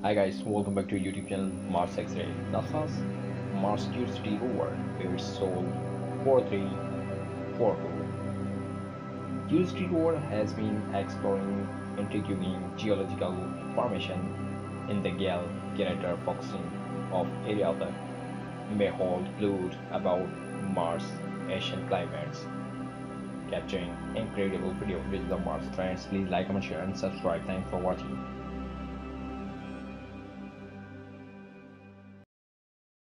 Hi guys, welcome back to YouTube channel Mars Xray. NASA's Mars Curiosity rover is Sol 4342. Curiosity rover has been exploring intriguing geological formation in the Jezero Crater, focusing of area that may hold clues about Mars' ancient climates. Capturing incredible video with the Mars friends. Please like, comment, share, and subscribe. Thanks for watching.